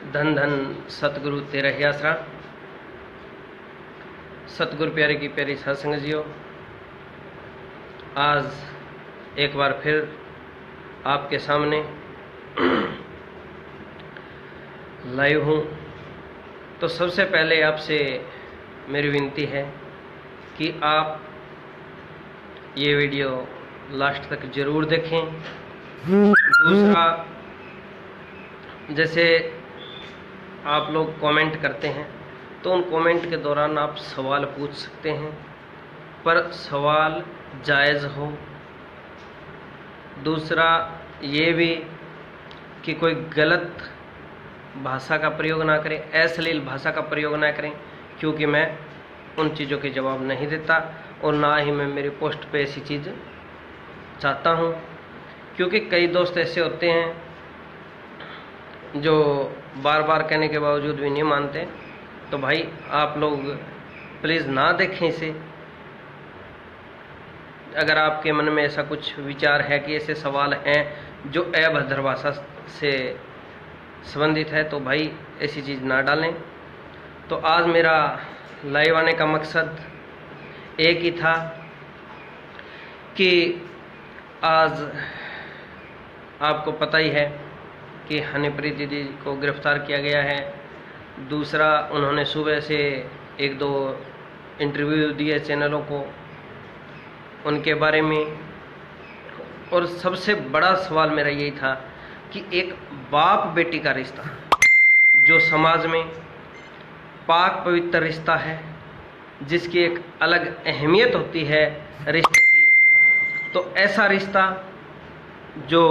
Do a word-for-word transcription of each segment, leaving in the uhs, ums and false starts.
धन धन सतगुरु तेरा ही आसरा। सतगुरु प्यारे की प्यारी सत्संग जियो, आज एक बार फिर आपके सामने लाइव हूँ। तो सबसे पहले आपसे मेरी विनती है कि आप ये वीडियो लास्ट तक जरूर देखें। दूसरा, जैसे आप लोग कमेंट करते हैं तो उन कमेंट के दौरान आप सवाल पूछ सकते हैं, पर सवाल जायज़ हो। दूसरा ये भी कि कोई गलत भाषा का प्रयोग ना करें, अश्लील भाषा का प्रयोग ना करें, क्योंकि मैं उन चीज़ों के जवाब नहीं देता और ना ही मैं मेरी पोस्ट पे ऐसी चीज़ चाहता हूँ। क्योंकि कई दोस्त ऐसे होते हैं जो बार बार कहने के बावजूद भी नहीं मानते। तो भाई आप लोग प्लीज़ ना देखें इसे। अगर आपके मन में ऐसा कुछ विचार है कि ऐसे सवाल हैं जो अभद्र भाषा से संबंधित है, तो भाई ऐसी चीज़ ना डालें। तो आज मेरा लाइव आने का मकसद एक ही था कि आज आपको पता ही है कि हनीप्रीत दीदी को गिरफ्तार किया गया है। दूसरा, उन्होंने सुबह से एक दो इंटरव्यू दिए चैनलों को उनके बारे में। और सबसे बड़ा सवाल मेरा यही था कि एक बाप बेटी का रिश्ता जो समाज में पाक पवित्र रिश्ता है, जिसकी एक अलग अहमियत होती है रिश्ते की, तो ऐसा रिश्ता जो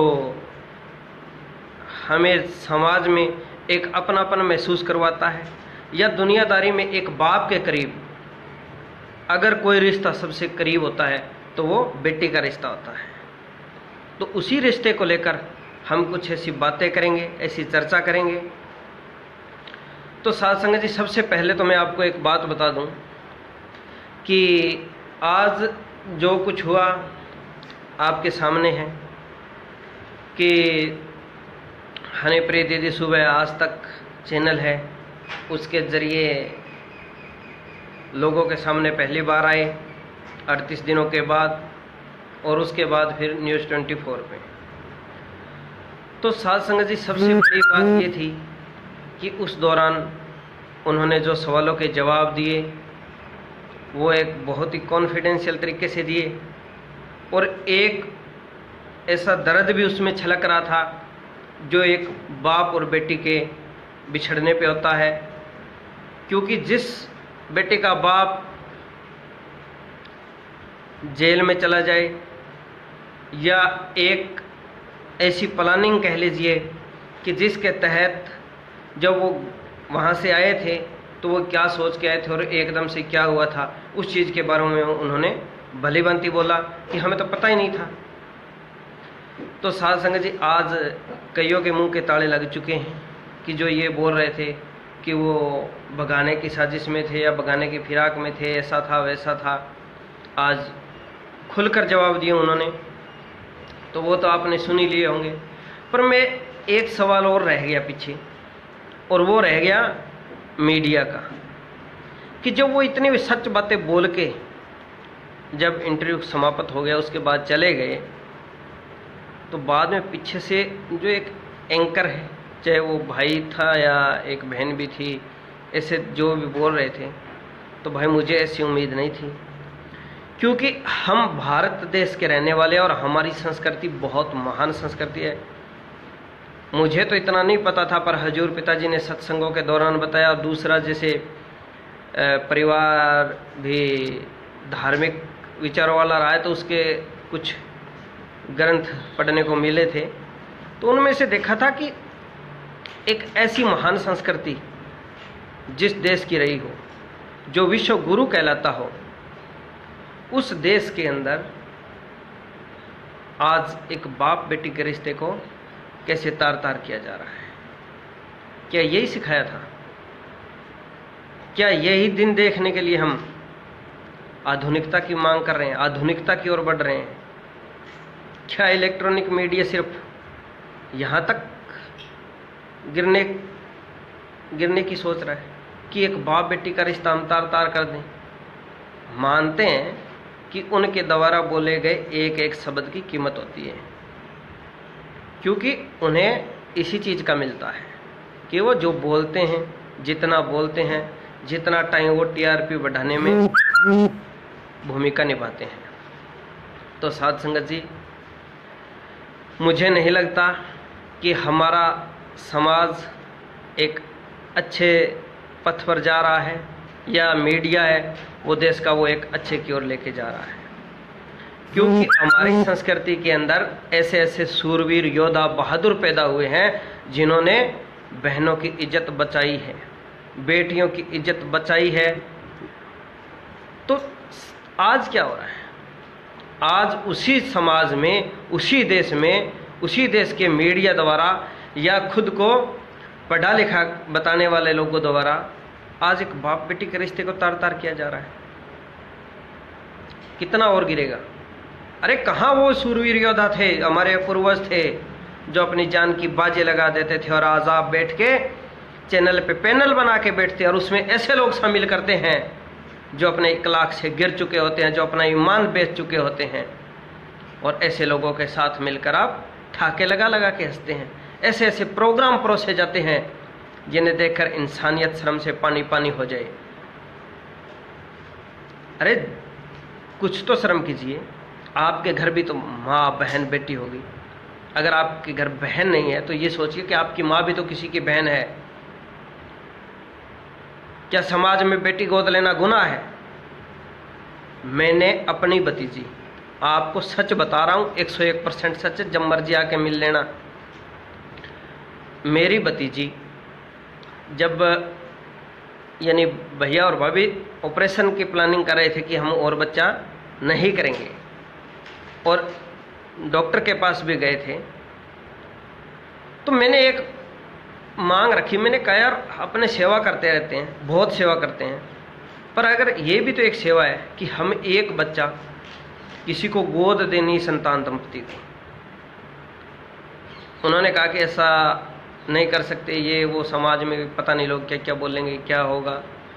हमें समाज में एक अपनापन महसूस करवाता है, या दुनियादारी में एक बाप के करीब अगर कोई रिश्ता सबसे करीब होता है तो वो बेटी का रिश्ता होता है। तो उसी रिश्ते को लेकर हम कुछ ऐसी बातें करेंगे, ऐसी चर्चा करेंगे। तो साथ संगत जी, सबसे पहले तो मैं आपको एक बात बता दूं कि आज जो कुछ हुआ आपके सामने है कि हनीप्रीत दीदी सुबह आज तक चैनल है, उसके ज़रिए लोगों के सामने पहली बार आए अड़तीस दिनों के बाद, और उसके बाद फिर न्यूज़ ट्वेंटी फोर पे। तो साथ संगत जी, सबसे बड़ी बात ये थी कि उस दौरान उन्होंने जो सवालों के जवाब दिए वो एक बहुत ही कॉन्फिडेंशियल तरीके से दिए, और एक ऐसा दर्द भी उसमें छलक रहा था जो एक बाप और बेटी के बिछड़ने पे होता है। क्योंकि जिस बेटे का बाप जेल में चला जाए, या एक ऐसी प्लानिंग कह लीजिए कि जिसके तहत जब वो वहाँ से आए थे तो वो क्या सोच के आए थे और एकदम से क्या हुआ था, उस चीज़ के बारे में उन्होंने भली भांति बोला कि हमें तो पता ही नहीं था। तो साध संगत जी, आज कईयों के मुंह के ताले लग चुके हैं कि जो ये बोल रहे थे कि वो भगाने की साजिश में थे या भगाने की फिराक में थे, ऐसा था वैसा था, आज खुलकर जवाब दिए उन्होंने। तो वो तो आपने सुन ही लिए होंगे। पर मैं एक सवाल और रह गया पीछे, और वो रह गया मीडिया का, कि जब वो इतनी सच बातें बोल के जब इंटरव्यू समाप्त हो गया उसके बाद चले गए, तो बाद में पीछे से जो एक एंकर है, चाहे वो भाई था या एक बहन भी थी, ऐसे जो भी बोल रहे थे, तो भाई मुझे ऐसी उम्मीद नहीं थी। क्योंकि हम भारत देश के रहने वाले और हमारी संस्कृति बहुत महान संस्कृति है। मुझे तो इतना नहीं पता था, पर हजूर पिताजी ने सत्संगों के दौरान बताया। और दूसरा, जैसे परिवार भी धार्मिक विचारों वाला रहा है, तो उसके कुछ ग्रंथ पढ़ने को मिले थे, तो उनमें से देखा था कि एक ऐसी महान संस्कृति जिस देश की रही हो, जो विश्व गुरु कहलाता हो, उस देश के अंदर आज एक बाप बेटी के रिश्ते को कैसे तार तार किया जा रहा है। क्या यही सिखाया था? क्या यही दिन देखने के लिए हम आधुनिकता की मांग कर रहे हैं, आधुनिकता की ओर बढ़ रहे हैं? क्या इलेक्ट्रॉनिक मीडिया सिर्फ यहाँ तक गिरने गिरने की सोच रहा है कि एक बाप बेटी का रिश्ता हम तार तार कर दें। मानते हैं कि उनके द्वारा बोले गए एक एक शब्द की कीमत होती है, क्योंकि उन्हें इसी चीज़ का मिलता है कि वो जो बोलते हैं, जितना बोलते हैं, जितना टाइम वो टीआरपी बढ़ाने में भूमिका निभाते हैं। तो साध संगत जी, मुझे नहीं लगता कि हमारा समाज एक अच्छे पथ पर जा रहा है, या मीडिया है वो देश का वो एक अच्छे की ओर लेके जा रहा है, क्योंकि हमारी संस्कृति के अंदर ऐसे ऐसे सूरवीर योद्धा बहादुर पैदा हुए हैं जिन्होंने बहनों की इज्जत बचाई है, बेटियों की इज्जत बचाई है। तो आज क्या हो रहा है? आज उसी समाज में, उसी देश में, उसी देश के मीडिया द्वारा या खुद को पढ़ा लिखा बताने वाले लोगों द्वारा आज एक बाप बेटी के रिश्ते को तार तार किया जा रहा है। कितना और गिरेगा? अरे कहाँ वो सूरवीर योद्धा थे, हमारे पूर्वज थे, जो अपनी जान की बाजी लगा देते थे और आज आप बैठ के चैनल पे पैनल बना के बैठते हैं और उसमें ऐसे लोग शामिल करते हैं जो अपने इखलाक से गिर चुके होते हैं, जो अपना ईमान बेच चुके होते हैं, और ऐसे लोगों के साथ मिलकर आप ठाके लगा लगा के हंसते हैं। ऐसे ऐसे प्रोग्राम परोसे जाते हैं जिन्हें देखकर इंसानियत शर्म से पानी पानी हो जाए। अरे कुछ तो शर्म कीजिए। आपके घर भी तो माँ बहन बेटी होगी। अगर आपके घर बहन नहीं है तो ये सोचिए कि आपकी माँ भी तो किसी की बहन है। क्या समाज में बेटी गोद लेना गुनाह है? मैंने अपनी भतीजी, आपको सच बता रहा हूँ, एक सौ एक परसेंट सच है, जब मर्जी आके मिल लेना। मेरी भतीजी जब यानी भैया और भाभी ऑपरेशन की प्लानिंग कर रहे थे कि हम और बच्चा नहीं करेंगे, और डॉक्टर के पास भी गए थे, तो मैंने एक मांग रखी। मैंने कहा यार अपने सेवा करते रहते हैं, बहुत सेवा करते हैं, पर अगर ये भी तो एक सेवा है कि हम एक बच्चा किसी को गोद देनी संतान दंपति को। उन्होंने कहा कि ऐसा नहीं कर सकते, ये वो समाज में पता नहीं लोग क्या क्या बोलेंगे, क्या होगा।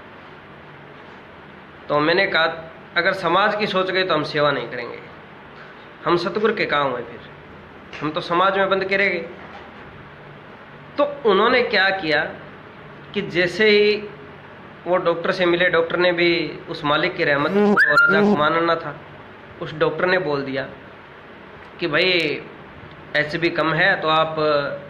तो मैंने कहा अगर समाज की सोच गई तो हम सेवा नहीं करेंगे, हम सतगुरु के काम है, फिर हम तो समाज में बंद करेंगे। तो उन्होंने क्या किया कि जैसे ही वो डॉक्टर से मिले, डॉक्टर ने भी उस मालिक की रहमत और रजा को मानना था, उस डॉक्टर ने बोल दिया कि भाई एच बी कम है तो आप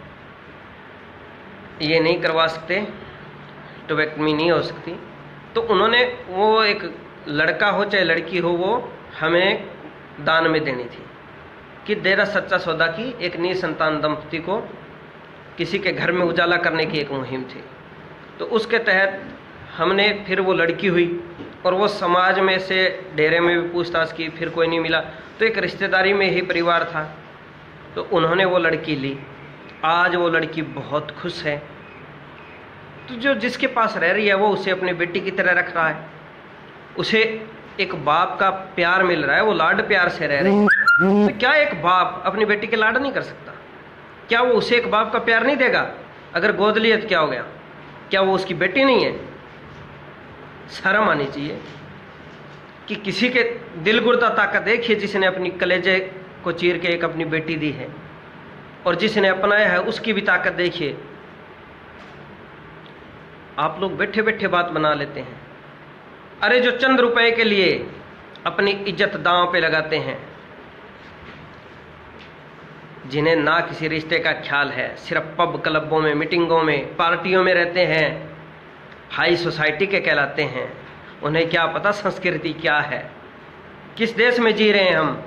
ये नहीं करवा सकते, टोबेक्टमी नहीं हो सकती। तो उन्होंने वो एक लड़का हो चाहे लड़की हो वो हमें दान में देनी थी कि डेरा सच्चा सौदा की एक नई संतान दंपति को किसी के घर में उजाला करने की एक मुहिम थी। तो उसके तहत हमने फिर वो लड़की हुई और वो समाज में से डेरे में भी पूछताछ की, फिर कोई नहीं मिला, तो एक रिश्तेदारी में ही परिवार था, तो उन्होंने वो लड़की ली। आज वो लड़की बहुत खुश है। तो जो जिसके पास रह रही है वो उसे अपनी बेटी की तरह रख रहा है, उसे एक बाप का प्यार मिल रहा है, वो लाड प्यार से रह रही है। तो क्या एक बाप अपनी बेटी के लाड नहीं कर सकता? क्या वो उसे एक बाप का प्यार नहीं देगा? अगर गोद लिए तो क्या हो गया? क्या वो उसकी बेटी नहीं है? शर्म आनी चाहिए कि किसी के दिल गुर्दा ताकत देखिए जिसने अपनी कलेजे को चीर के एक अपनी बेटी दी है, और जिसने अपनाया है उसकी भी ताकत देखिए। आप लोग बैठे बैठे बात बना लेते हैं। अरे जो चंद रुपए के लिए अपनी इज्जत दांव पे लगाते हैं, जिन्हें ना किसी रिश्ते का ख्याल है, सिर्फ पब क्लबों में, मीटिंगों में, पार्टियों में रहते हैं, हाई सोसाइटी के कहलाते हैं, उन्हें क्या पता संस्कृति क्या है, किस देश में जी रहे हैं हम।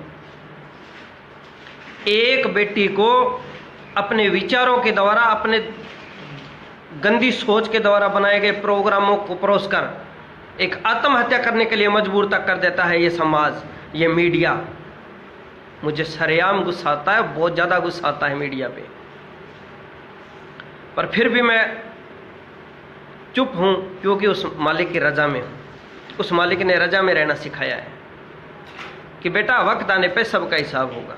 एक बेटी को अपने विचारों के द्वारा, अपने गंदी सोच के द्वारा बनाए गए प्रोग्रामों को परोसकर एक आत्महत्या करने के लिए मजबूर तक कर देता है ये समाज, ये मीडिया। मुझे सरेआम गुस्सा आता है, बहुत ज़्यादा गुस्सा आता है मीडिया पे, पर फिर भी मैं चुप हूँ क्योंकि उस मालिक की रजा में हूँ। उस मालिक ने रजा में रहना सिखाया है कि बेटा वक्त आने पे सबका हिसाब होगा,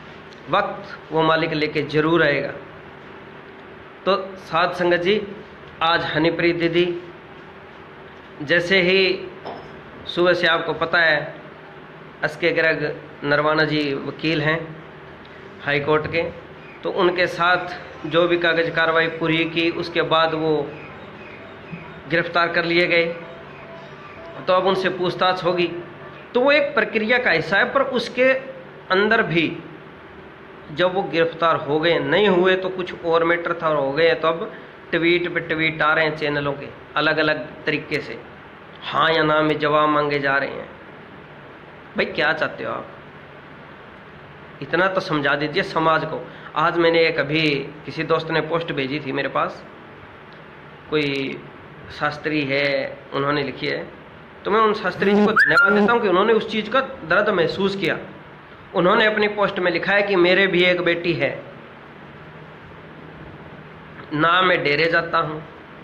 वक्त वो मालिक लेके जरूर आएगा। तो साध संगत जी, आज हनीप्रीत दीदी, जैसे ही सुबह से आपको पता है एसके गर्ग नरवाना जी वकील हैं हाई कोर्ट के, तो उनके साथ जो भी कागज कार्रवाई पूरी की उसके बाद वो गिरफ्तार कर लिए गए। तो अब उनसे पूछताछ होगी, तो वो एक प्रक्रिया का हिस्सा है। पर उसके अंदर भी जब वो गिरफ्तार हो गए, नहीं हुए तो कुछ और मैटर था, और हो गए तो अब ट्वीट पे ट्वीट आ रहे हैं चैनलों के अलग अलग तरीके से, हाँ या ना में जवाब मांगे जा रहे हैं। भाई क्या चाहते हो आप? इतना तो समझा दीजिए समाज को। आज मैंने एक अभी किसी दोस्त ने पोस्ट भेजी थी मेरे पास, कोई शास्त्री है उन्होंने लिखी है, तो मैं उन शास्त्री जी को धन्यवाद देता हूँ कि उन्होंने उस चीज़ का दर्द महसूस किया। उन्होंने अपनी पोस्ट में लिखा है कि मेरे भी एक बेटी है, ना मैं डेरे जाता हूँ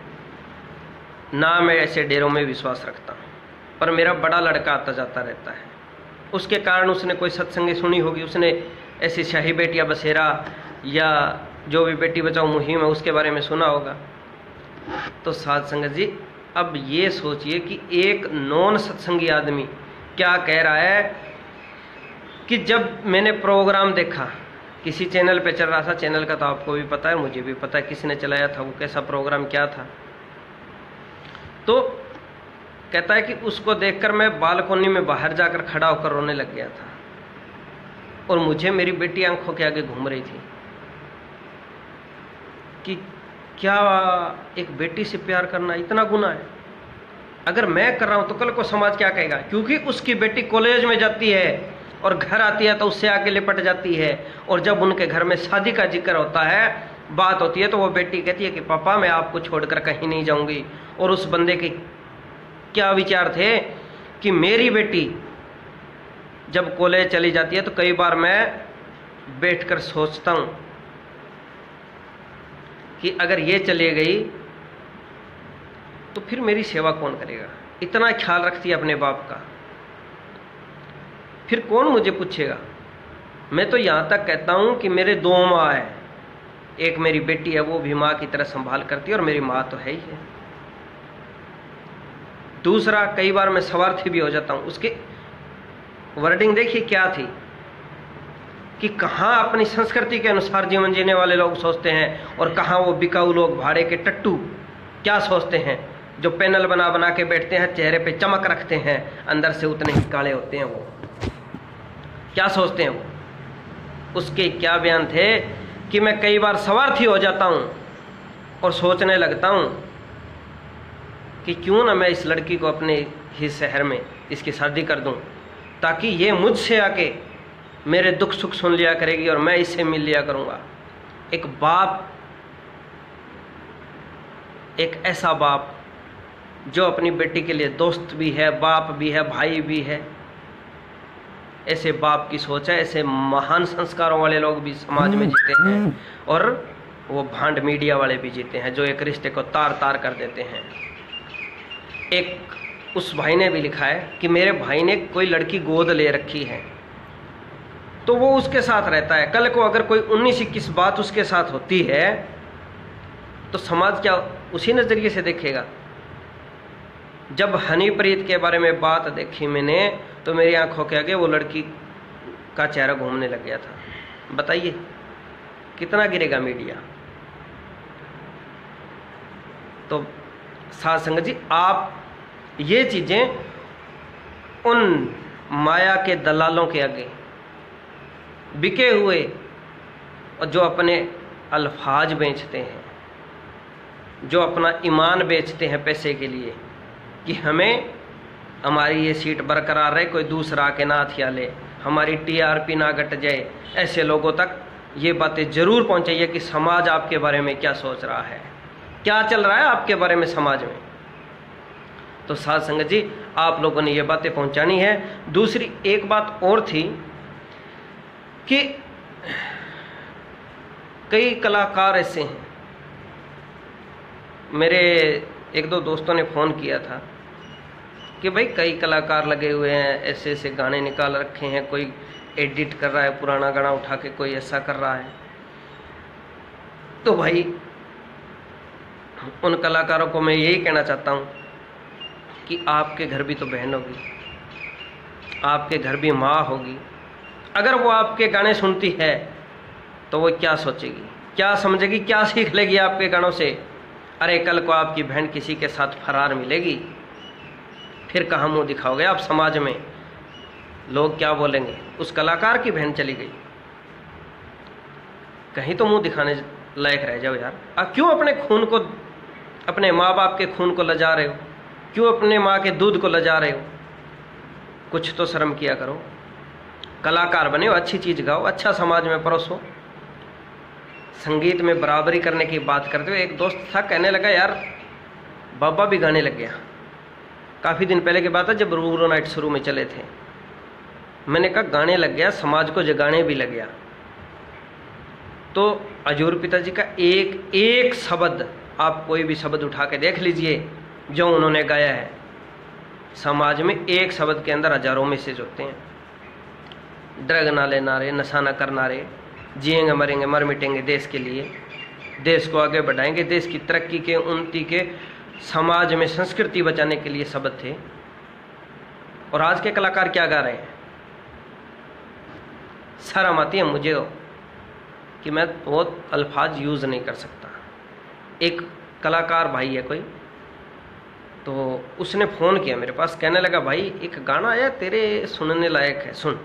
ना मैं ऐसे डेरों में विश्वास रखता हूँ, पर मेरा बड़ा लड़का आता जाता रहता है। उसके कारण उसने कोई सत्संगी सुनी होगी, उसने ऐसी शाही बेटियां बसेरा या जो भी बेटी बचाओ मुहिम है उसके बारे में सुना होगा। तो साध संगत जी, अब ये सोचिए कि एक नॉन सत्संगी आदमी क्या कह रहा है कि जब मैंने प्रोग्राम देखा, किसी चैनल पे चल रहा था, चैनल का तो आपको भी पता है, मुझे भी पता है किसने चलाया था, वो कैसा प्रोग्राम क्या था, तो कहता है कि उसको देखकर मैं बालकोनी में बाहर जाकर खड़ा होकर रोने लग गया था, और मुझे मेरी बेटी आंखों के आगे घूम रही थी कि क्या एक बेटी से प्यार करना इतना गुनाह है? अगर मैं कर रहा हूं तो कल को समाज क्या कहेगा? क्योंकि उसकी बेटी कॉलेज में जाती है और घर आती है तो उससे आगे लिपट जाती है, और जब उनके घर में शादी का जिक्र होता है, बात होती है, तो वो बेटी कहती है कि पापा मैं आपको छोड़कर कहीं नहीं जाऊंगी। और उस बंदे के क्या विचार थे कि मेरी बेटी जब कॉलेज चली जाती है तो कई बार मैं बैठकर सोचता हूं कि अगर ये चली गई तो फिर मेरी सेवा कौन करेगा? इतना ख्याल रखती है अपने बाप का, फिर कौन मुझे पूछेगा? मैं तो यहां तक कहता हूं कि मेरे दो माँ है, एक मेरी बेटी है, वो भी माँ की तरह संभाल करती है, और मेरी माँ तो है ही है। दूसरा, कई बार मैं स्वार्थी भी हो जाता हूं। उसकी वर्डिंग देखिए क्या थी कि कहां अपनी संस्कृति के अनुसार जीवन जीने वाले लोग सोचते हैं, और कहां वो बिकाऊ लोग, भाड़े के टट्टू क्या सोचते हैं, जो पैनल बना बना के बैठते हैं, चेहरे पे चमक रखते हैं, अंदर से उतने ही काले होते हैं। वो क्या सोचते हैं? वो उसके क्या बयान थे कि मैं कई बार स्वार्थी हो जाता हूं और सोचने लगता हूं कि क्यों ना मैं इस लड़की को अपने ही शहर में इसकी शादी कर दूं, ताकि ये मुझसे आके मेरे दुख सुख सुन लिया करेगी और मैं इससे मिल लिया करूंगा। एक बाप, एक ऐसा बाप जो अपनी बेटी के लिए दोस्त भी है, बाप भी है, भाई भी है, ऐसे बाप की सोच है। ऐसे महान संस्कारों वाले लोग भी समाज में जीते हैं, और वो भांड मीडिया वाले भी जीते हैं जो एक रिश्ते को तार तार कर देते हैं। एक उस भाई ने भी लिखा है कि मेरे भाई ने कोई लड़की गोद ले रखी है, तो वो उसके साथ रहता है। कल को अगर कोई उन्नीस इक्कीस बात उसके साथ होती है तो समाज क्या उसी नजरिए से देखेगा? जब हनीप्रीत के बारे में बात देखी मैंने तो मेरी आंखों के आगे वो लड़की का चेहरा घूमने लग गया था। बताइए कितना गिरेगा मीडिया? तो साध संगत जी, आप ये चीजें उन माया के दलालों के आगे बिके हुए, और जो अपने अल्फाज बेचते हैं, जो अपना ईमान बेचते हैं पैसे के लिए कि हमें हमारी ये सीट बरकरार रहे, कोई दूसरा आके ना हथिया ले, हमारी टीआरपी ना घट जाए, ऐसे लोगों तक ये बातें जरूर पहुंचाइए कि समाज आपके बारे में क्या सोच रहा है, क्या चल रहा है आपके बारे में समाज में। तो साध संगत जी, आप लोगों ने ये बातें पहुंचानी है। दूसरी एक बात और थी कि कई कलाकार ऐसे हैं, मेरे एक दो दोस्तों ने फ़ोन किया था कि भाई कई कलाकार लगे हुए हैं, ऐसे ऐसे गाने निकाल रखे हैं, कोई एडिट कर रहा है पुराना गाना उठा के, कोई ऐसा कर रहा है। तो भाई उन कलाकारों को मैं यही कहना चाहता हूँ कि आपके घर भी तो बहन होगी, आपके घर भी माँ होगी। अगर वो आपके गाने सुनती है तो वो क्या सोचेगी, क्या समझेगी, क्या सीख लेगी आपके गानों से? अरे कल को आपकी बहन किसी के साथ फरार मिलेगी, फिर कहाँ मुंह दिखाओगे आप समाज में? लोग क्या बोलेंगे, उस कलाकार की बहन चली गई। कहीं तो मुंह दिखाने लायक रह जाओ यार। आप क्यों अपने खून को, अपने माँ बाप के खून को लजा रहे हो? क्यों अपने माँ के दूध को लजा रहे हो? कुछ तो शर्म किया करो। कलाकार बने हो, अच्छी चीज गाओ, अच्छा समाज में परोसो। संगीत में बराबरी करने की बात करते हुए एक दोस्त था, कहने लगा यार बाबा भी गाने लग गया। काफ़ी दिन पहले की बात है, जब रूबरू नाइट शुरू में चले थे। मैंने कहा गाने लग गया, समाज को जगाने भी लग गया। तो हजूर पिताजी का एक एक शब्द, आप कोई भी शब्द उठा के देख लीजिए जो उन्होंने गाया है, समाज में एक शब्द के अंदर हजारों मैसेज होते हैं। ड्रग ना लेना रे, नशा ना करना रे, जिएंगे मरेंगे मर मिटेंगे देश के लिए, देश को आगे बढ़ाएंगे, देश की तरक्की के, उन्नति के, समाज में संस्कृति बचाने के लिए शब्द थे। और आज के कलाकार क्या गा रहे हैं? शर्म आती है मुझे तो कि मैं बहुत अल्फाज यूज़ नहीं कर सकता। एक कलाकार भाई है कोई, तो उसने फ़ोन किया मेरे पास, कहने लगा भाई एक गाना आया तेरे, सुनने लायक है, सुन।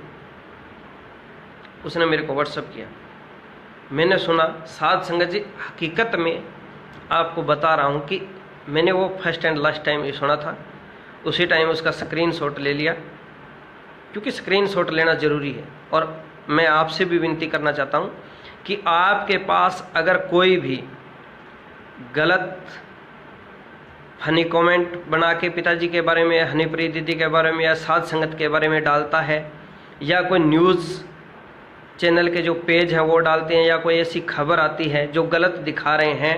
उसने मेरे को व्हाट्सअप किया, मैंने सुना। साध संगत जी, हकीकत में आपको बता रहा हूँ कि मैंने वो फर्स्ट एंड लास्ट टाइम ये सुना था, उसी टाइम उसका स्क्रीनशॉट ले लिया, क्योंकि स्क्रीनशॉट लेना ज़रूरी है। और मैं आपसे भी विनती करना चाहता हूँ कि आपके पास अगर कोई भी गलत फनी कमेंट बना के पिताजी के बारे में, हनीप्रीत दीदी के बारे में या साध संगत के बारे में डालता है, या कोई न्यूज़ चैनल के जो पेज हैं वो डालते हैं, या कोई ऐसी खबर आती है जो गलत दिखा रहे हैं,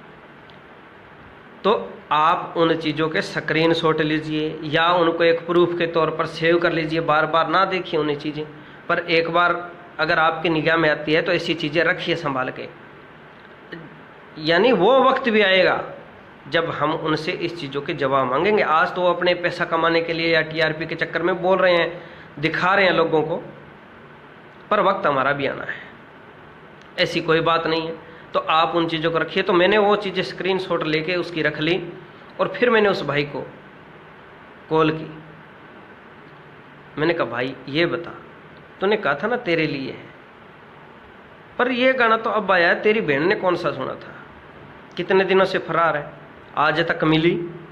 तो आप उन चीज़ों के स्क्रीनशॉट लीजिए या उनको एक प्रूफ के तौर पर सेव कर लीजिए। बार बार ना देखिए उन्हें चीज़ें, पर एक बार अगर आपकी निगाह में आती है तो ऐसी चीज़ें रखिए संभाल के। यानी वो वक्त भी आएगा जब हम उनसे इस चीज़ों के जवाब मांगेंगे। आज तो वो अपने पैसा कमाने के लिए या टीआरपी के चक्कर में बोल रहे हैं, दिखा रहे हैं लोगों को, पर वक्त हमारा भी आना है, ऐसी कोई बात नहीं है। तो आप उन चीज़ों को रखिए। तो मैंने वो चीज़ें स्क्रीनशॉट लेके उसकी रख ली, और फिर मैंने उस भाई को कॉल की। मैंने कहा भाई ये बता, तूने कहा था ना तेरे लिए है, पर ये गाना तो अब आया है, तेरी बहन ने कौन सा सुना था? कितने दिनों से फरार है, आज तक मिली,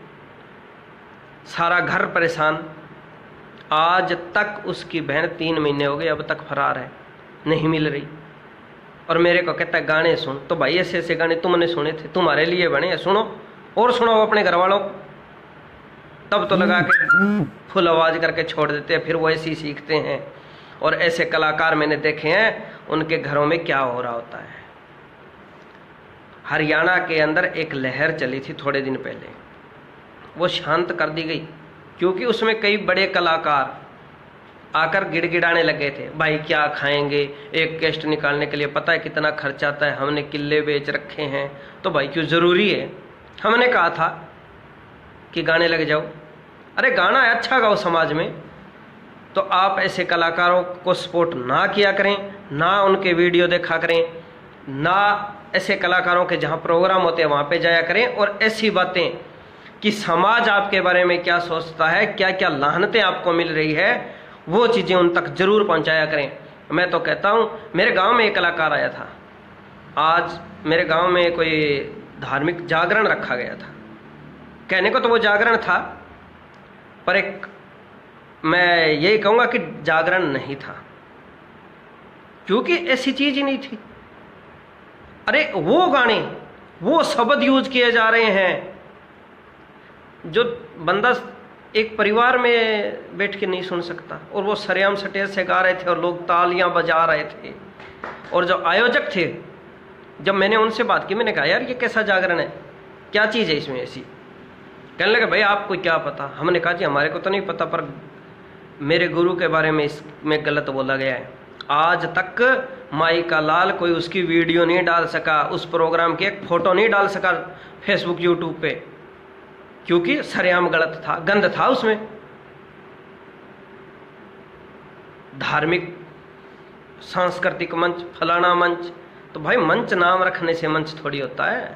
सारा घर परेशान, आज तक उसकी बहन तीन महीने हो गए अब तक फरार है, नहीं मिल रही। और मेरे को कहता है गाने सुन। तो भाई ऐसे ऐसे गाने तुमने सुने थे, तुम्हारे लिए बने हैं, सुनो और सुनाओ अपने घर वालों। तब तो लगा के फुल आवाज करके छोड़ देते हैं, फिर वो ऐसे ही सीखते हैं। और ऐसे कलाकार मैंने देखे हैं, उनके घरों में क्या हो रहा होता है। हरियाणा के अंदर एक लहर चली थी थोड़े दिन पहले, वो शांत कर दी गई, क्योंकि उसमें कई बड़े कलाकार आकर गिड़गिड़ाने लगे थे, भाई क्या खाएंगे, एक कैस्ट निकालने के लिए पता है कितना खर्च आता है, हमने किले बेच रखे हैं, तो भाई क्यों ज़रूरी है? हमने कहा था कि गाने लग जाओ। अरे गाना है, अच्छा गाओ समाज में। तो आप ऐसे कलाकारों को सपोर्ट ना किया करें, ना उनके वीडियो देखा करें, ना ऐसे कलाकारों के जहाँ प्रोग्राम होते हैं वहाँ पे जाया करें। और ऐसी बातें कि समाज आपके बारे में क्या सोचता है, क्या क्या लाहनतें आपको मिल रही है, वो चीज़ें उन तक जरूर पहुंचाया करें। मैं तो कहता हूं, मेरे गांव में एक कलाकार आया था, आज मेरे गांव में कोई धार्मिक जागरण रखा गया था। कहने को तो वो जागरण था, पर एक मैं यही कहूँगा कि जागरण नहीं था, क्योंकि ऐसी चीज़ ही नहीं थी। अरे वो गाने, वो शब्द यूज किए जा रहे हैं जो बंदा एक परिवार में बैठ के नहीं सुन सकता, और वो सरेआम सटेज से गा रहे थे और लोग तालियां बजा रहे थे। और जो आयोजक थे, जब मैंने उनसे बात की, मैंने कहा यार ये कैसा जागरण है, क्या चीज़ है इसमें ऐसी? कहने लगे भाई आपको क्या पता? हमने कहा जी हमारे को तो नहीं पता, पर मेरे गुरु के बारे में इसमें गलत बोला गया है। आज तक माई का लाल कोई उसकी वीडियो नहीं डाल सका, उस प्रोग्राम की एक फोटो नहीं डाल सका फेसबुक यूट्यूब पे, क्योंकि सरेआम गलत था, गंद था उसमें। धार्मिक सांस्कृतिक मंच, फलाना मंच, तो भाई मंच नाम रखने से मंच थोड़ी होता है।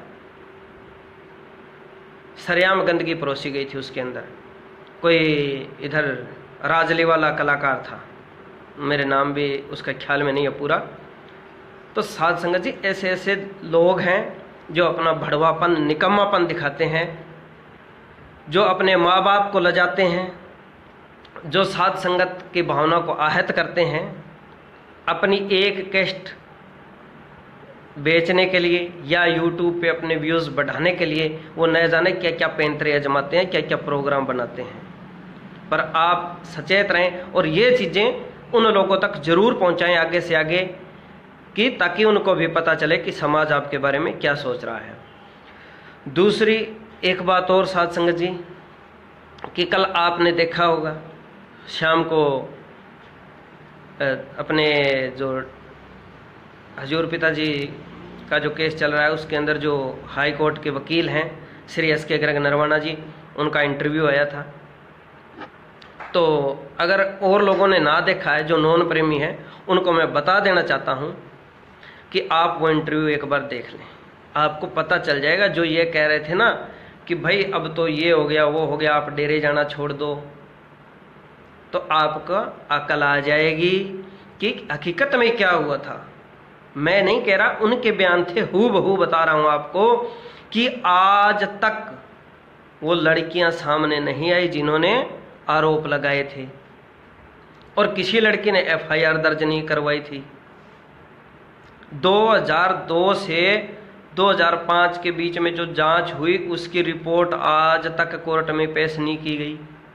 सरेआम गंदगी परोसी गई थी उसके अंदर। कोई इधर राजली वाला कलाकार था, मेरे नाम भी उसका ख्याल में नहीं है पूरा। तो साध संगत जी ऐसे ऐसे लोग हैं जो अपना भड़वापन, निकम्मापन दिखाते हैं, जो अपने माँ बाप को लजाते हैं, जो साध संगत की भावना को आहत करते हैं, अपनी एक कैस्ट बेचने के लिए या यूट्यूब पे अपने व्यूज़ बढ़ाने के लिए वो न जाने क्या क्या पैंतरे आजमाते हैं, क्या क्या प्रोग्राम बनाते हैं। पर आप सचेत रहें और ये चीज़ें उन लोगों तक जरूर पहुंचाएं आगे से आगे, कि ताकि उनको भी पता चले कि समाज आपके बारे में क्या सोच रहा है। दूसरी एक बात और साध संगत जी, कि कल आपने देखा होगा शाम को अपने जो हजूर पिताजी का जो केस चल रहा है उसके अंदर जो हाई कोर्ट के वकील हैं श्री एस के गर्ग नरवाना जी, उनका इंटरव्यू आया था। तो अगर और लोगों ने ना देखा है, जो नॉन प्रेमी हैं, उनको मैं बता देना चाहता हूं कि आप वो इंटरव्यू एक बार देख लें। आपको पता चल जाएगा, जो ये कह रहे थे ना कि भाई अब तो ये हो गया वो हो गया, आप डेरे जाना छोड़ दो, तो आपको अकल आ जाएगी कि हकीकत में क्या हुआ था। मैं नहीं कह रहा, उनके बयान थे, हूबहू बता रहा हूं आपको कि आज तक वो लड़कियां सामने नहीं आई जिन्होंने आरोप लगाए थे, और किसी लड़की ने एफ आई आर दर्ज नहीं करवाई थी। दो हज़ार दो से दो हज़ार पाँच के बीच में जो जांच हुई उसकी रिपोर्ट आज तक कोर्ट में पेश नहीं की गई।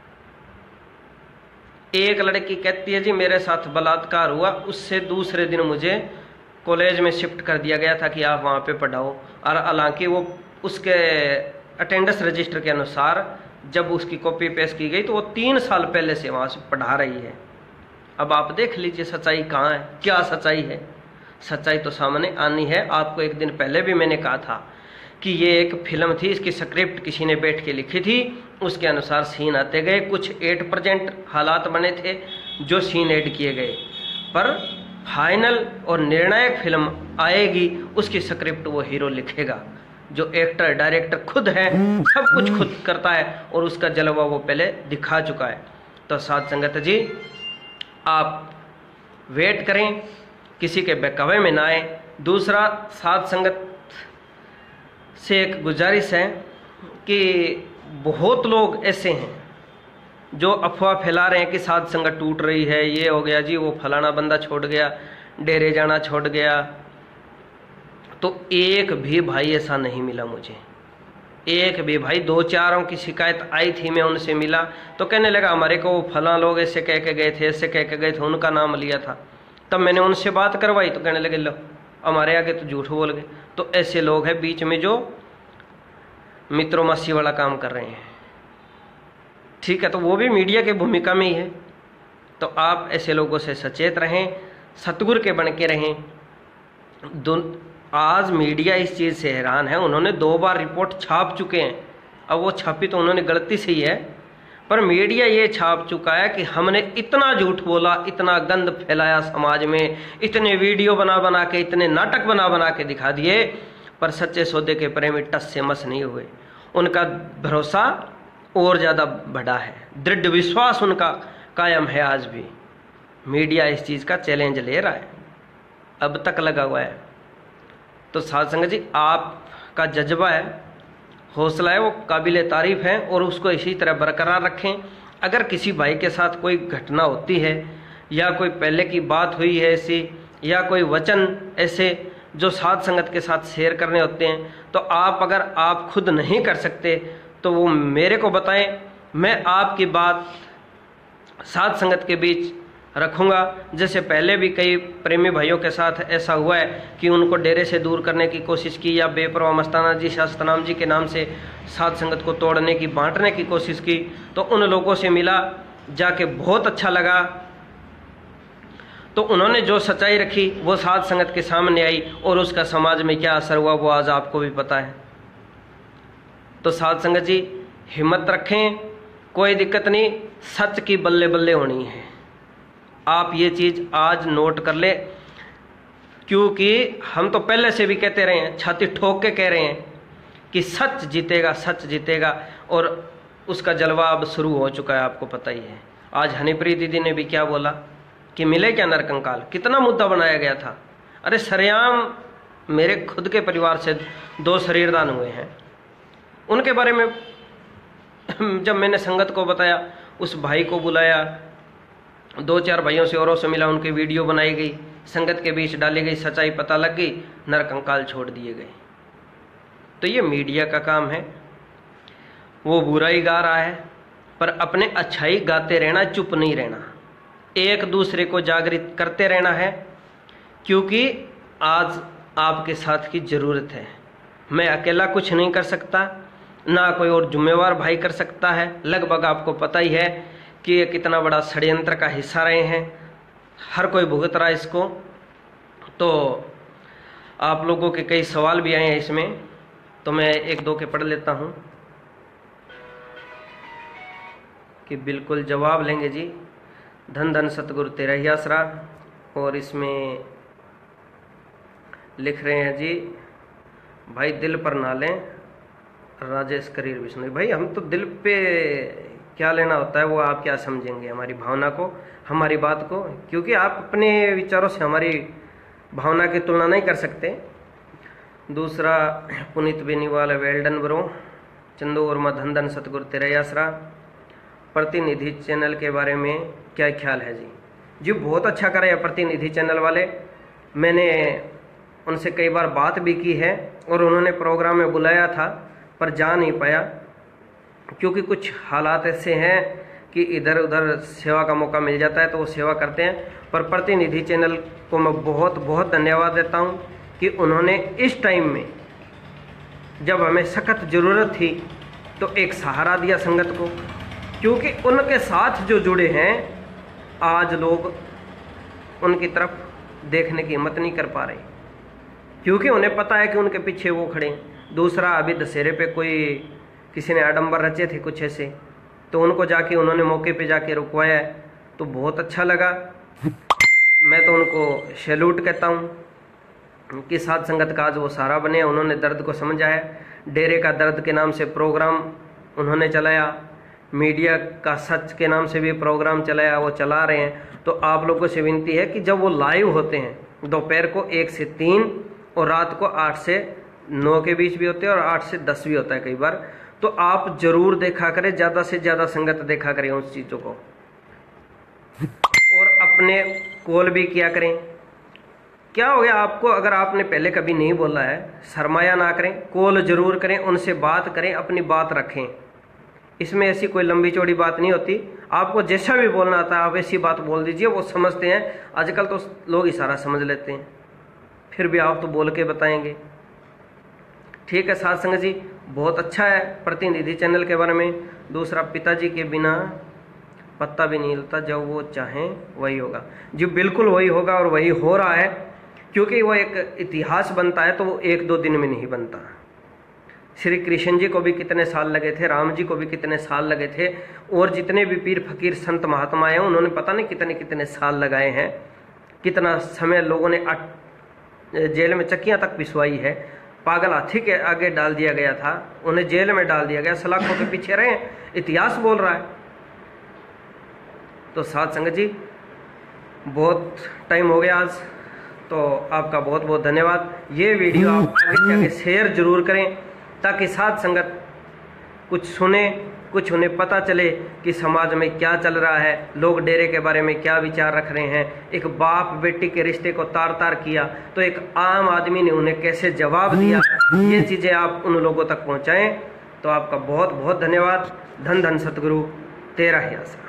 एक लड़की कहती है जी मेरे साथ बलात्कार हुआ, उससे दूसरे दिन मुझे कॉलेज में शिफ्ट कर दिया गया था कि आप वहाँ पे पढ़ाओ, और हालांकि वो उसके अटेंडेंस रजिस्टर के अनुसार जब उसकी कॉपी पेश की गई तो वो तीन साल पहले से वहाँ से पढ़ा रही है। अब आप देख लीजिए सच्चाई कहाँ है, क्या सच्चाई है। सच्चाई तो सामने आनी है। आपको एक दिन पहले भी मैंने कहा था कि ये एक फिल्म थी, इसकी स्क्रिप्ट किसी ने बैठ के लिखी थी, उसके अनुसार सीन आते गए, कुछ एट परसेंट हालात बने थे जो सीन ऐड किए गए, पर फाइनल और निर्णायक फिल्म आएगी उसकी स्क्रिप्ट वो हीरो लिखेगा। जो एक्टर डायरेक्टर खुद है, सब कुछ खुद करता है, और उसका जलवा वो पहले दिखा चुका है। तो साध संगत जी आप वेट करें, किसी के बहकावे में ना आए। दूसरा साध संगत से एक गुजारिश है कि बहुत लोग ऐसे हैं जो अफवाह फैला रहे हैं कि साध संगत टूट रही है, ये हो गया जी, वो फलाना बंदा छोड़ गया, डेरे जाना छोड़ गया। तो एक भी भाई ऐसा नहीं मिला मुझे, एक भी भाई। दो चारों की शिकायत आई थी, मैं उनसे मिला तो कहने लगा हमारे को वो फला लोग ऐसे कह के गए थे, ऐसे कह के गए थे, उनका नाम लिया था। तब मैंने उनसे बात करवाई तो कहने लगे लो हमारे आगे तो झूठ बोल गए। तो ऐसे लोग हैं बीच में जो मित्रों मस्सी वाला काम कर रहे हैं, ठीक है, तो वो भी मीडिया की भूमिका में ही है। तो आप ऐसे लोगों से सचेत रहें, सतगुरु के बन के रहें। आज मीडिया इस चीज़ से हैरान है, उन्होंने दो बार रिपोर्ट छाप चुके हैं। अब वो छापी तो उन्होंने गलती से ही है, पर मीडिया ये छाप चुका है कि हमने इतना झूठ बोला, इतना गंद फैलाया समाज में, इतने वीडियो बना बना के, इतने नाटक बना बना के दिखा दिए, पर सच्चे सौदे के प्रेमी टस से मस नहीं हुए। उनका भरोसा और ज़्यादा बढ़ा है, दृढ़ विश्वास उनका कायम है। आज भी मीडिया इस चीज़ का चैलेंज ले रहा है, अब तक लगा हुआ है। तो साध संगत जी आपका जज्बा है, हौसला है, वो काबिल तारीफ है, और उसको इसी तरह बरकरार रखें। अगर किसी भाई के साथ कोई घटना होती है या कोई पहले की बात हुई है ऐसी, या कोई वचन ऐसे जो साध संगत के साथ शेयर करने होते हैं, तो आप अगर आप खुद नहीं कर सकते तो वो मेरे को बताएं, मैं आपकी बात साध संगत के बीच रखूंगा। जैसे पहले भी कई प्रेमी भाइयों के साथ ऐसा हुआ है कि उनको डेरे से दूर करने की कोशिश की, या बेपरवाह मस्ताना जी, शास्त्रनाम जी के नाम से साध संगत को तोड़ने की, बांटने की कोशिश की। तो उन लोगों से मिला, जाके बहुत अच्छा लगा। तो उन्होंने जो सच्चाई रखी वो साध संगत के सामने आई और उसका समाज में क्या असर हुआ वो आज आपको भी पता है। तो साध संगत जी हिम्मत रखें, कोई दिक्कत नहीं, सच की बल्ले बल्ले होनी है। आप ये चीज़ आज नोट कर ले, क्योंकि हम तो पहले से भी कहते रहे हैं, छाती ठोक के कह रहे हैं कि सच जीतेगा, सच जीतेगा, और उसका जलवा अब शुरू हो चुका है, आपको पता ही है। आज हनीप्रीत दीदी ने भी क्या बोला कि मिले क्या नरकंकाल, कितना मुद्दा बनाया गया था। अरे सरेआम मेरे खुद के परिवार से दो शरीरदान हुए हैं, उनके बारे में जब मैंने संगत को बताया, उस भाई को बुलाया, दो चार भाइयों से औरों से मिला, उनकी वीडियो बनाई गई, संगत के बीच डाली गई, सच्चाई पता लग गई, नरकंकाल छोड़ दिए गए। तो ये मीडिया का काम है। वो बुराई गा रहा है पर अपने अच्छाई गाते रहना, चुप नहीं रहना, एक दूसरे को जागृत करते रहना है, क्योंकि आज आपके साथ की ज़रूरत है। मैं अकेला कुछ नहीं कर सकता, ना कोई और जिम्मेवार भाई कर सकता है। लगभग आपको पता ही है कि ये कितना बड़ा षड्यंत्र का हिस्सा रहे हैं, हर कोई भुगत रहा है इसको। तो आप लोगों के कई सवाल भी आए हैं इसमें, तो मैं एक दो के पढ़ लेता हूँ कि बिल्कुल जवाब लेंगे जी। धन धन सतगुरु तेरा ही आसरा। और इसमें लिख रहे हैं जी, भाई दिल पर ना लें, राजेश करीर विष्णु। भाई हम तो दिल पे क्या लेना होता है वो आप क्या समझेंगे, हमारी भावना को, हमारी बात को, क्योंकि आप अपने विचारों से हमारी भावना की तुलना नहीं कर सकते। दूसरा पुनीत बेनीवाल, वेल्डन ब्रो। चंदू वर्मा, धन धन सतगुरु तेरा ही आसरा। प्रतिनिधि चैनल के बारे में क्या ख्याल है जी? जी बहुत अच्छा करे है प्रतिनिधि चैनल वाले, मैंने उनसे कई बार बात भी की है और उन्होंने प्रोग्राम में बुलाया था पर जा नहीं पाया, क्योंकि कुछ हालात ऐसे हैं कि इधर उधर सेवा का मौका मिल जाता है तो वो सेवा करते हैं। पर प्रतिनिधि चैनल को मैं बहुत बहुत धन्यवाद देता हूँ कि उन्होंने इस टाइम में जब हमें सख्त ज़रूरत थी तो एक सहारा दिया संगत को, क्योंकि उनके साथ जो जुड़े हैं आज लोग उनकी तरफ देखने की हिम्मत नहीं कर पा रहे, क्योंकि उन्हें पता है कि उनके पीछे वो खड़े हैं। दूसरा अभी दशहरे पे कोई किसी ने आडंबर रचे थे कुछ ऐसे, तो उनको जाके उन्होंने मौके पे जाके रुकवाया है, तो बहुत अच्छा लगा। मैं तो उनको सैल्यूट कहता हूँ कि साध संगत का आज वो सहारा बने, उन्होंने दर्द को समझा है। डेरे का दर्द के नाम से प्रोग्राम उन्होंने चलाया, मीडिया का सच के नाम से भी प्रोग्राम चलाया, वो चला रहे हैं। तो आप लोगों से विनती है कि जब वो लाइव होते हैं दोपहर को एक से तीन और रात को आठ से नौ के बीच भी होते हैं और आठ से दस भी होता है कई बार, तो आप जरूर देखा करें, ज़्यादा से ज़्यादा संगत देखा करें उस चीज़ों को, और अपने कॉल भी किया करें। क्या हो गया आपको, अगर आपने पहले कभी नहीं बोला है, शर्माया ना करें, कॉल जरूर करें, उनसे बात करें, अपनी बात रखें। इसमें ऐसी कोई लंबी चौड़ी बात नहीं होती, आपको जैसा भी बोलना आता है आप ऐसी बात बोल दीजिए, वो समझते हैं। आजकल तो लोग इशारा समझ लेते हैं, फिर भी आप तो बोल के बताएंगे। ठीक है साध संगत जी, बहुत अच्छा है प्रतिनिधि चैनल के बारे में। दूसरा, पिताजी के बिना पत्ता भी नहीं हिलता, जब वो चाहें वही होगा। जी बिल्कुल वही होगा और वही हो रहा है, क्योंकि वो एक इतिहास बनता है तो वो एक दो दिन में नहीं बनता। श्री कृष्ण जी को भी कितने साल लगे थे, राम जी को भी कितने साल लगे थे, और जितने भी पीर फकीर संत महात्मा हैं उन्होंने पता नहीं कितने कितने साल लगाए हैं। कितना समय लोगों ने जेल में चक्कियां तक पिसवाई है, पागल हाथी के आगे डाल दिया गया था, उन्हें जेल में डाल दिया गया, सलाखों के पीछे रहे, इतिहास बोल रहा है। तो साध संगत जी बहुत टाइम हो गया आज, तो आपका बहुत बहुत धन्यवाद। ये वीडियो आप आगे जाके शेयर जरूर करें ताकि साध संगत कुछ सुने, कुछ उन्हें पता चले कि समाज में क्या चल रहा है, लोग डेरे के बारे में क्या विचार रख रहे हैं। एक बाप बेटी के रिश्ते को तार तार किया तो एक आम आदमी ने उन्हें कैसे जवाब दिया, ये चीज़ें आप उन लोगों तक पहुंचाएं। तो आपका बहुत बहुत धन्यवाद। धन धन सतगुरु तेरा ही आसरा।